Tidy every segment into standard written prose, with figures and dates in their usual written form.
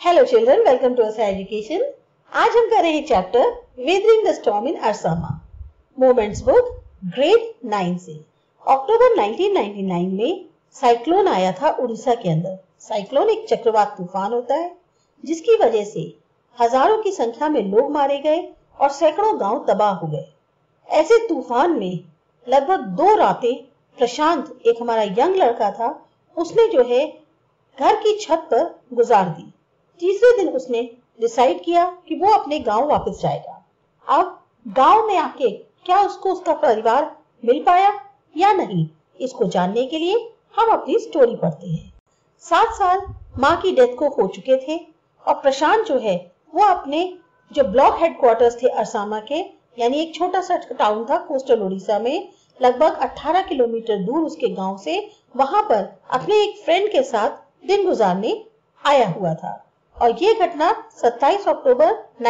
Hello children, welcome to our education. आज हम कर रहे हैं chapter weathering the storm in Ersama, moments book grade 9 से। अक्टूबर 1999 में साइक्लोन आया था उड़ीसा के अंदर। साइक्लोन एक चक्रवात तूफान होता है जिसकी वजह से हजारों की संख्या में लोग मारे गए और सैकड़ों गांव तबाह हो गए। ऐसे तूफान में लगभग 2 रातें प्रशांत, एक हमारा यंग लड़का था, उसने जो है घर की छत पर गुजार दी। तीसरे दिन उसने डिसाइड किया कि वो अपने गांव वापस जाएगा। अब गांव में आके क्या उसको उसका परिवार मिल पाया या नहीं, इसको जानने के लिए हम अपनी स्टोरी पढ़ते हैं। 7 साल माँ की डेथ को हो चुके थे और प्रशांत जो है वो अपने जो ब्लॉक हेडक्वार्टर्स थे अरसामा के, यानी एक छोटा सा टाउन था कोस्टल उड़ीसा में, लगभग 18 किलोमीटर दूर उसके गांव से, वहां पर अपने एक फ्रेंड के साथ दिन गुजारने आया हुआ था। और ये घटना 27 अक्टूबर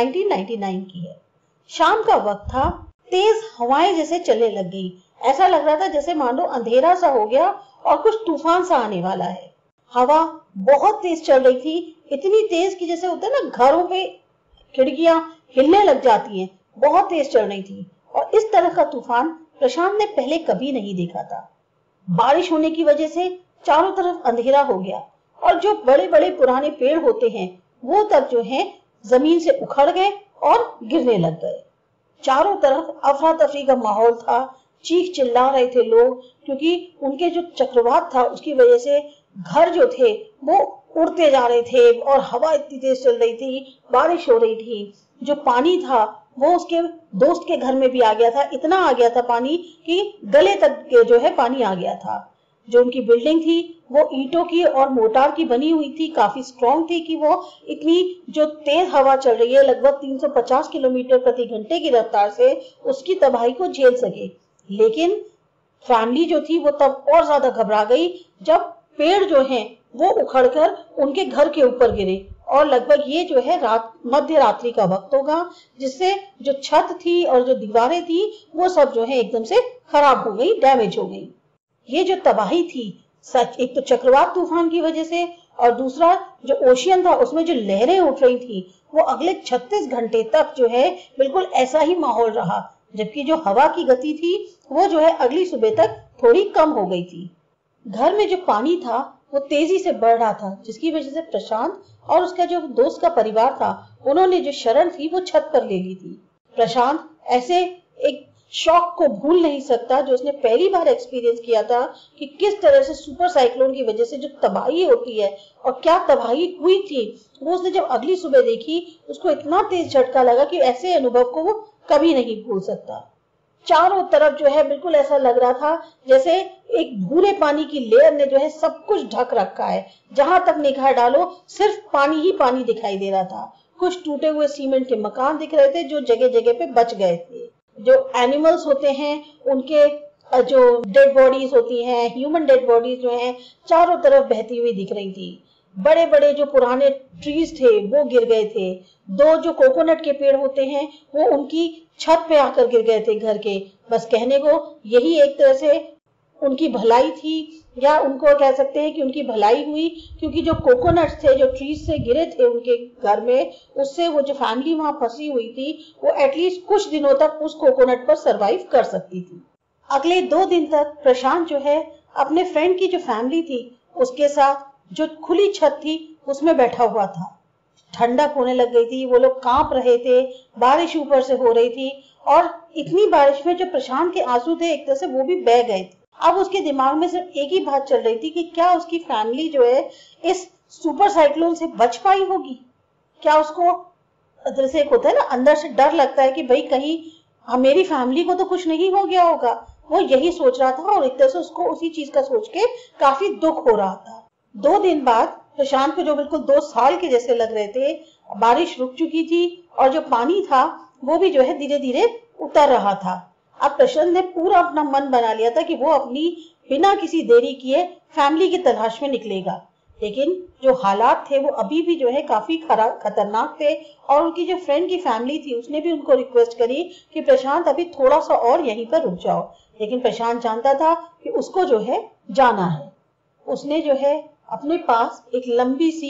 1999 की है। शाम का वक्त था, तेज हवाएं जैसे चलने लग गई। ऐसा लग रहा था जैसे मानो अंधेरा सा हो गया और कुछ तूफान सा आने वाला है। हवा बहुत तेज चल रही थी, इतनी तेज कि जैसे होता है ना घरों पे खिड़कियां हिलने लग जाती हैं, बहुत तेज चल रही थी। और इस तरह का तूफान प्रशांत ने पहले कभी नहीं देखा था। बारिश होने की वजह से चारों तरफ अंधेरा हो गया और जो बड़े बड़े पुराने पेड़ होते हैं वो तक जो है जमीन से उखड़ गए और गिरने लग गए। चारों तरफ अफरा तफरी का माहौल था, चीख चिल्ला रहे थे लोग, क्योंकि उनके जो चक्रवात था उसकी वजह से घर जो थे वो उड़ते जा रहे थे और हवा इतनी तेज चल रही थी, बारिश हो रही थी। जो पानी था वो उसके दोस्त के घर में भी आ गया था, इतना आ गया था पानी कि गले तक के जो है पानी आ गया था। जो उनकी बिल्डिंग थी वो ईंटों की और मोटार की बनी हुई थी, काफी स्ट्रॉन्ग थी कि वो इतनी जो तेज हवा चल रही है लगभग 350 किलोमीटर प्रति घंटे की रफ्तार से उसकी तबाही को झेल सके। लेकिन फैमिली जो थी वो तब और ज्यादा घबरा गई जब पेड़ जो हैं वो उखड़कर उनके घर के ऊपर गिरे। और लगभग ये जो है मध्य रात्रि का वक्त होगा, जिससे जो छत थी और जो दीवारें थी वो सब जो है एकदम से खराब हो गई, डैमेज हो गई। ये जो तबाही थी सच, एक तो चक्रवात तूफान की वजह से, और दूसरा जो ओशियन था उसमें जो लहरें उठ रही थी वो अगले 36 घंटे तक जो है बिल्कुल ऐसा ही माहौल रहा। जबकि जो हवा की गति थी वो जो है अगली सुबह तक थोड़ी कम हो गई थी। घर में जो पानी था वो तेजी से बढ़ रहा था, जिसकी वजह से प्रशांत और उसका जो दोस्त का परिवार था उन्होंने जो शरण थी वो छत पर ले ली थी। प्रशांत ऐसे एक शॉक को भूल नहीं सकता जो उसने पहली बार एक्सपीरियंस किया था कि किस तरह से सुपर साइक्लोन की वजह से जो तबाही होती है और क्या तबाही हुई थी। वो उसने जब अगली सुबह देखी उसको इतना तेज झटका लगा कि ऐसे अनुभव को वो कभी नहीं भूल सकता। चारों तरफ जो है बिल्कुल ऐसा लग रहा था जैसे एक भूरे पानी की लेयर ने जो है सब कुछ ढक रखा है। जहां तक निगाह डालो सिर्फ पानी ही पानी दिखाई दे रहा था। कुछ टूटे हुए सीमेंट के मकान दिख रहे थे जो जगह जगह पे बच गए थे। जो एनिमल्स होते हैं उनके जो डेड बॉडीज होती हैं, ह्यूमन डेड बॉडीज जो हैं चारों तरफ बहती हुई दिख रही थी। बड़े बड़े जो पुराने ट्रीज थे वो गिर गए थे। 2 जो कोकोनट के पेड़ होते हैं वो उनकी छत पे आकर गिर गए थे घर के। बस कहने को यही एक तरह से उनकी भलाई थी, या उनको कह सकते हैं कि उनकी भलाई हुई, क्योंकि जो कोकोनट थे जो ट्रीज से गिरे थे उनके घर में, उससे वो जो फैमिली वहां फंसी हुई थी वो एटलीस्ट कुछ दिनों तक उस कोकोनट पर सरवाइव कर सकती थी। अगले 2 दिन तक प्रशांत जो है अपने फ्रेंड की जो फैमिली थी उसके साथ जो खुली छत थी उसमें बैठा हुआ था। ठंडक होने लग गई थी, वो लोग कांप रहे थे, बारिश ऊपर से हो रही थी और इतनी बारिश में जो प्रशांत के आंसू थे एक तरह से वो भी बह गए थे। अब उसके दिमाग में सिर्फ एक ही बात चल रही थी कि क्या उसकी फैमिली जो है इस सुपर साइक्लोन से बच पाई होगी। क्या उसको जैसे एक होता है ना अंदर से डर लगता है कि भाई कहीं मेरी फैमिली को तो कुछ नहीं हो गया होगा, वो यही सोच रहा था और एक तरह से उसको उसी चीज का सोच के काफी दुख हो रहा था। 2 दिन बाद प्रशांत को जो बिल्कुल 2 साल के जैसे लग रहे थे, बारिश रुक चुकी थी और जो पानी था वो भी जो है धीरे धीरे उतर रहा था। अब प्रशांत ने पूरा अपना मन बना लिया था कि वो अपनी बिना किसी देरी किए फैमिली की तलाश में निकलेगा। लेकिन जो हालात थे वो अभी भी जो है काफी खतरनाक थे और उनकी जो फ्रेंड की फैमिली थी उसने भी उनको रिक्वेस्ट करी कि प्रशांत अभी थोड़ा सा और यहीं पर रुक जाओ। लेकिन प्रशांत जानता था कि उसको जो है जाना है। उसने जो है अपने पास एक लंबी सी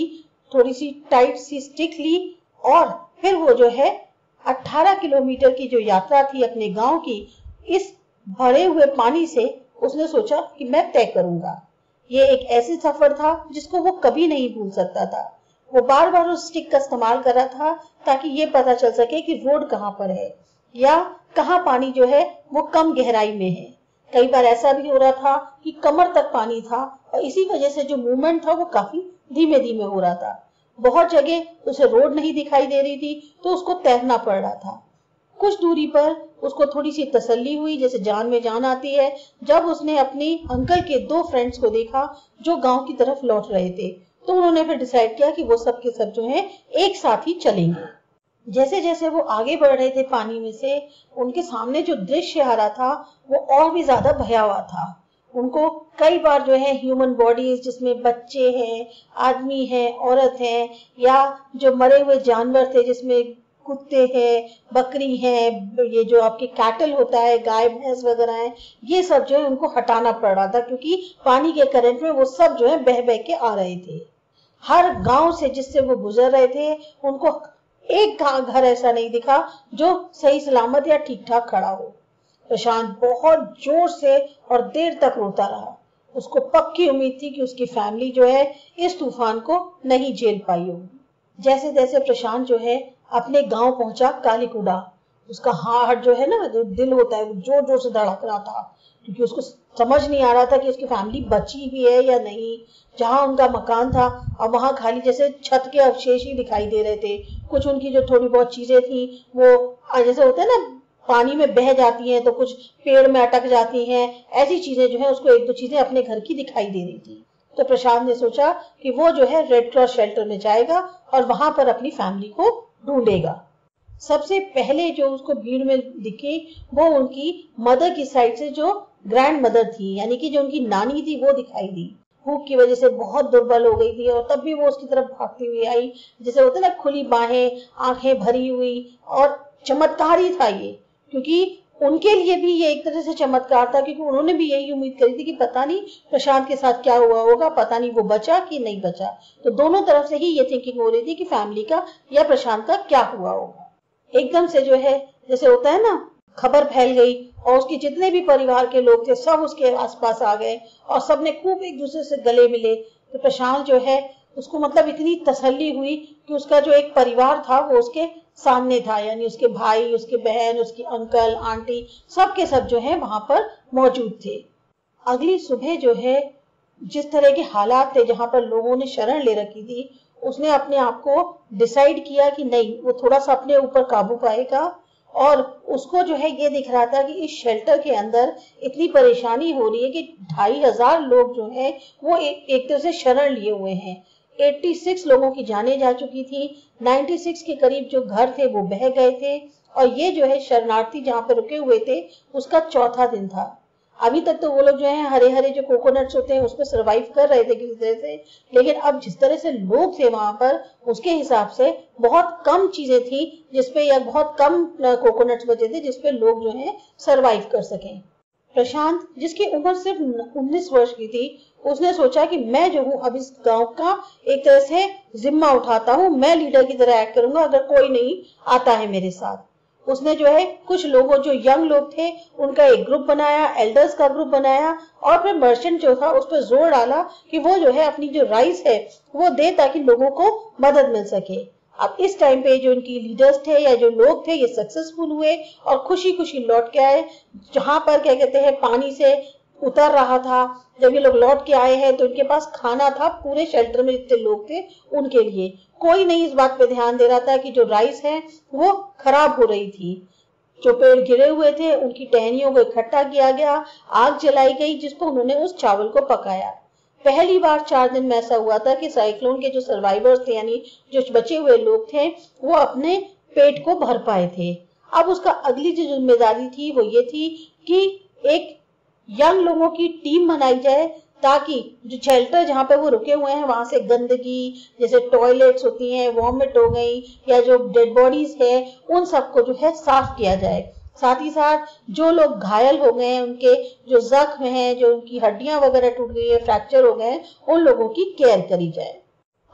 थोड़ी सी टाइट सी स्टिक ली और फिर वो जो है 18 किलोमीटर की जो यात्रा थी अपने गांव की, इस भरे हुए पानी से उसने सोचा कि मैं तय करूंगा। ये एक ऐसी सफर था जिसको वो कभी नहीं भूल सकता था। वो बार बार उस स्टिक का इस्तेमाल कर रहा था ताकि ये पता चल सके कि रोड कहाँ पर है या कहाँ पानी जो है वो कम गहराई में है। कई बार ऐसा भी हो रहा था कि कमर तक पानी था और इसी वजह से जो मूवमेंट था वो काफी धीमे धीमे हो रहा था। बहुत जगह उसे रोड नहीं दिखाई दे रही थी तो उसको तैरना पड़ रहा था। कुछ दूरी पर उसको थोड़ी सी तसल्ली हुई, जैसे जान में जान आती है, जब उसने अपने अंकल के 2 फ्रेंड्स को देखा जो गांव की तरफ लौट रहे थे। तो उन्होंने फिर डिसाइड किया कि वो सब के सब जो है एक साथ ही चलेंगे। जैसे जैसे वो आगे बढ़ रहे थे पानी में से, उनके सामने जो दृश्य आ रहा था वो और भी ज्यादा भयावह था। उनको कई बार जो है ह्यूमन बॉडीज जिसमें बच्चे हैं, आदमी हैं, औरत हैं, या जो मरे हुए जानवर थे जिसमें कुत्ते हैं, बकरी हैं, ये जो आपके कैटल होता है, गाय भैंस वगैरह है, ये सब जो है उनको हटाना पड़ रहा था क्योंकि पानी के करंट में वो सब जो है बह बह के आ रहे थे। हर गांव से जिससे वो गुजर रहे थे उनको एक घर ऐसा नहीं दिखा जो सही सलामत या ठीक ठाक खड़ा हो। प्रशांत बहुत जोर से और देर तक रोता रहा। उसको पक्की उम्मीद थी कि उसकी फैमिली जो है इस तूफान को नहीं झेल पाई होगी। जैसे जैसे प्रशांत जो है अपने गांव पहुंचा कालीकुड़ा, उसका हार्ट जो है ना, जो दिल होता है, वो जोर जोर से धड़क रहा था क्योंकि उसको समझ नहीं आ रहा था कि उसकी फैमिली बची भी है या नहीं। जहां उनका मकान था और वहां खाली जैसे छत के अवशेष ही दिखाई दे रहे थे। कुछ उनकी जो थोड़ी बहुत चीजें थी वो जैसे होते हैं ना, पानी में बह जाती हैं तो कुछ पेड़ में अटक जाती हैं, ऐसी चीजें जो है उसको 1-2 चीजें अपने घर की दिखाई दे रही थी। तो प्रशांत ने सोचा कि वो जो है रेड क्रॉस शेल्टर में जाएगा और वहां पर अपनी फैमिली को ढूंढेगा। सबसे पहले जो उसको भीड़ में दिखी वो उनकी मदर की साइड से जो ग्रैंड मदर थी, यानी कि जो उनकी नानी थी, वो दिखाई दी। भूख की वजह से बहुत दुर्बल हो गई थी और तब भी वो उसकी तरफ भागती हुई आई, जैसे होते ना, खुली बाहें, आंखें भरी हुई। और चमत्कार ही था ये, क्योंकि उनके लिए भी ये एक तरह से चमत्कार था क्योंकि उन्होंने भी यही उम्मीद करी थी कि पता नहीं प्रशांत के साथ क्या हुआ होगा, पता नहीं वो बचा कि नहीं बचा। तो दोनों तरफ से ही ये थिंकिंग हो रही थी कि फैमिली का या प्रशांत का क्या हुआ होगा। एकदम से जो है, जैसे होता है ना, खबर फैल गई और उसके जितने भी परिवार के लोग थे सब उसके आसपास आ गए और सबने खूब एक दूसरे से गले मिले। तो प्रशांत जो है उसको मतलब इतनी तसल्ली हुई कि उसका जो एक परिवार था वो उसके सामने था, यानी उसके भाई, उसके बहन, उसकी अंकल, आंटी, सब के सब जो है वहां पर मौजूद थे। अगली सुबह जो है जिस तरह के हालात थे जहां पर लोगों ने शरण ले रखी थी, उसने अपने आप को डिसाइड किया कि नहीं, वो थोड़ा सा अपने ऊपर काबू पाएगा। और उसको जो है ये दिख रहा था कि इस शेल्टर के अंदर इतनी परेशानी हो रही है कि 2500 लोग जो है वो एक तरह से शरण लिए हुए हैं। 86 लोगों की जानें जा चुकी थी, 96 के करीब जो घर थे वो बह गए थे और ये जो है शरणार्थी जहाँ पे रुके हुए थे उसका 4था दिन था। अभी तक तो वो लोग जो है हरे हरे जो कोकोनट्स होते हैं उस पर सर्वाइव कर रहे थे किसी तरह से, लेकिन अब जिस तरह से लोग थे वहां पर उसके हिसाब से बहुत कम चीजें थी जिसपे, या बहुत कम कोकोनट्स बचे थे जिसपे लोग जो है सर्वाइव कर सकें। प्रशांत, जिसकी उम्र सिर्फ 19 वर्ष की थी, उसने सोचा कि मैं जो हूँ अब इस गांव का एक तरह से जिम्मा उठाता हूँ, मैं लीडर की तरह एक्ट करूंगा अगर कोई नहीं आता है मेरे साथ। उसने जो है कुछ लोगों, जो यंग लोग थे, उनका एक ग्रुप बनाया, एल्डर्स का ग्रुप बनाया और फिर मर्चेंट जो था उस पर जोर डाला कि वो जो है अपनी जो राइस है वो दे ताकि लोगों को मदद मिल सके। अब इस टाइम पे जो इनकी लीडर्स थे या जो लोग थे ये सक्सेसफुल हुए और खुशी खुशी लौट के आए। जहां पर क्या कहते हैं पानी से उतर रहा था, जब ये लोग लौट के आए हैं तो इनके पास खाना था, पूरे शेल्टर में जितने लोग थे उनके लिए। कोई नहीं इस बात पे ध्यान दे रहा था कि जो राइस है वो खराब हो रही थी। जो पेड़ गिरे हुए थे उनकी टहनियों को इकट्ठा किया गया, आग जलाई गई जिस पर उन्होंने उस चावल को पकाया। पहली बार 4 दिन में ऐसा हुआ था कि साइक्लोन के जो सर्वाइवर्स थे, यानी जो बचे हुए लोग थे, वो अपने पेट को भर पाए थे। अब उसका अगली जो जिम्मेदारी थी वो ये थी कि एक यंग लोगों की टीम बनाई जाए ताकि जो शेल्टर जहाँ पे वो रुके हुए हैं वहां से गंदगी, जैसे टॉयलेट्स होती हैं, वॉमिट हो गई या जो डेड बॉडीज है, उन सबको जो है साफ किया जाए। साथ ही साथ जो लोग घायल हो गए हैं, उनके जो जख्म हैं, जो उनकी हड्डियां वगैरह टूट गई है, फ्रैक्चर हो गए हैं, उन लोगों की केयर करी जाए।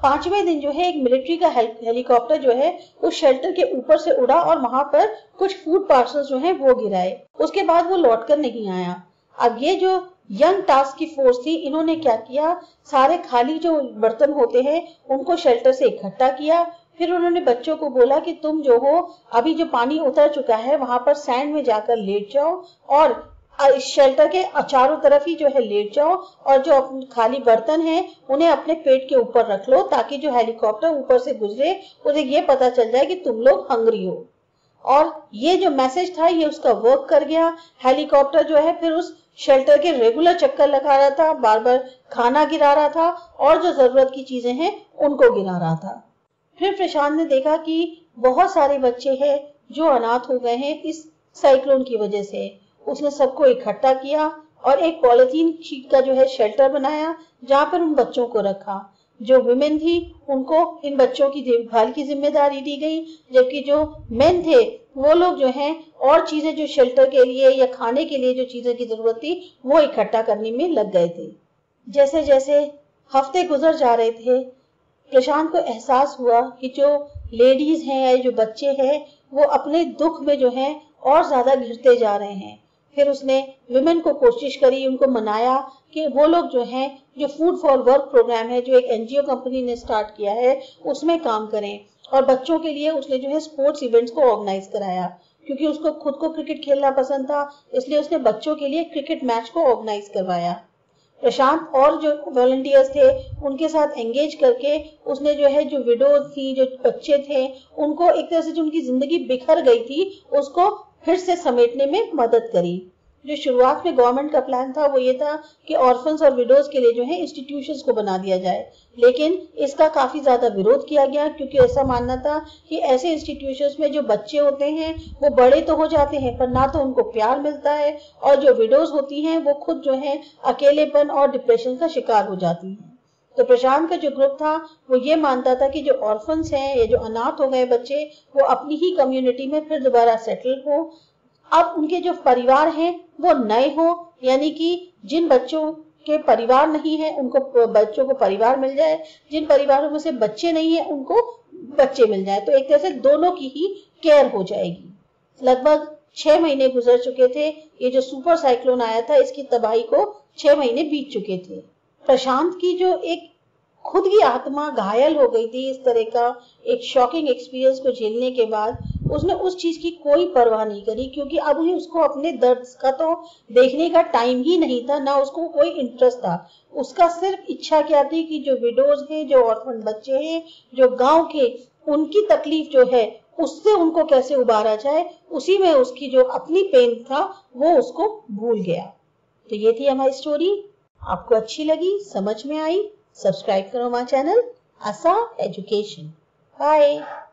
5वें दिन जो है एक मिलिट्री का हेलीकॉप्टर जो है उस शेल्टर के ऊपर से उड़ा और वहां पर कुछ फूड पार्सल्स जो है वो गिराए। उसके बाद वो लौटकर नहीं आया। अब ये जो यंग टास्क की फोर्स थी, इन्होंने क्या किया, सारे खाली जो बर्तन होते हैं उनको शेल्टर से इकट्ठा किया। फिर उन्होंने बच्चों को बोला कि तुम जो हो, अभी जो पानी उतर चुका है वहां पर सैंड में जाकर लेट जाओ और इस शेल्टर के चारों तरफ ही जो है लेट जाओ और जो खाली बर्तन है उन्हें अपने पेट के ऊपर रख लो, ताकि जो हेलीकॉप्टर ऊपर से गुजरे उसे ये पता चल जाए कि तुम लोग हंग्री हो। और ये जो मैसेज था ये उसका वर्क कर गया। हेलीकॉप्टर जो है फिर उस शेल्टर के रेगुलर चक्कर लगा रहा था, बार बार खाना गिरा रहा था और जो जरूरत की चीजें हैं उनको गिरा रहा था। फिर प्रशांत ने देखा कि बहुत सारे बच्चे हैं जो अनाथ हो गए हैं इस साइक्लोन की वजह से। उसने सबको इकट्ठा किया और एक पॉलिथीन शीट का जो है शेल्टर बनाया जहां पर उन बच्चों को रखा। जो विमेन थी उनको इन बच्चों की देखभाल की जिम्मेदारी दी गई, जबकि जो मेन थे वो लोग जो हैं और चीजें जो शेल्टर के लिए या खाने के लिए जो चीजें की जरूरत थी वो इकट्ठा करने में लग गए थे। जैसे जैसे हफ्ते गुजर जा रहे थे, प्रशांत को एहसास हुआ कि जो लेडीज हैं या जो बच्चे हैं वो अपने दुख में जो है और ज्यादा घिरते जा रहे हैं। फिर उसने विमेन को कोशिश करी, उनको मनाया कि वो लोग जो हैं जो फूड फॉर वर्क प्रोग्राम है जो एक एनजीओ कंपनी ने स्टार्ट किया है उसमें काम करें। और बच्चों के लिए उसने जो है स्पोर्ट्स इवेंट्स को ऑर्गेनाइज कराया, क्योंकि उसको खुद को क्रिकेट खेलना पसंद था, इसलिए उसने बच्चों के लिए क्रिकेट मैच को ऑर्गेनाइज करवाया। प्रशांत और जो वॉलंटियर्स थे उनके साथ एंगेज करके उसने जो है जो विडोज थी, जो बच्चे थे, उनको एक तरह से जो उनकी जिंदगी बिखर गई थी उसको फिर से समेटने में मदद करी। जो शुरुआत में गवर्नमेंट का प्लान था वो ये था कि ऑर्फन्स और विडोज के लिए जो है इंस्टीट्यूशंस को बना दिया जाए, लेकिन इसका काफी ज्यादा विरोध किया गया, क्योंकि ऐसा मानना था कि ऐसे इंस्टीट्यूशंस में जो बच्चे होते हैं वो बड़े तो हो जाते हैं पर ना तो उनको प्यार मिलता है, और जो विडोज होती हैं वो खुद जो है अकेलेपन और डिप्रेशन का शिकार हो जाती हैं। तो प्रशांत का जो ग्रुप था वो ये मानता था कि जो ऑर्फन्स हैं या जो अनाथ हो गए बच्चे वो अपनी ही कम्युनिटी में फिर दोबारा सेटल हो। अब उनके जो परिवार हैं वो नए हो, यानी कि जिन बच्चों के परिवार नहीं है उनको बच्चों को परिवार मिल जाए, जिन परिवारों में से बच्चे नहीं है उनको बच्चे मिल जाए। तो एक तरह से दोनों की ही केयर हो जाएगी। लगभग 6 महीने गुजर चुके थे। ये जो सुपर साइक्लोन आया था इसकी तबाही को 6 महीने बीत चुके थे। प्रशांत की जो एक खुद की आत्मा घायल हो गई थी इस तरह का एक शॉकिंग एक्सपीरियंस को झेलने के बाद, उसने उस चीज की कोई परवाह नहीं करी, क्योंकि अब ही उसको अपने दर्द का तो देखने का टाइम ही नहीं था, ना उसको कोई इंटरेस्ट था। उसका सिर्फ इच्छा क्या थी कि जो विडोज हैं, जो ऑर्फन बच्चे हैं, जो गांव के, उनकी तकलीफ जो है उससे उनको कैसे उबारा जाए, उसी में उसकी जो अपनी पेन था वो उसको भूल गया। तो ये थी हमारी स्टोरी। आपको अच्छी लगी, समझ में आई, सब्सक्राइब करो हमारा चैनल आसा एजुकेशन। बाय।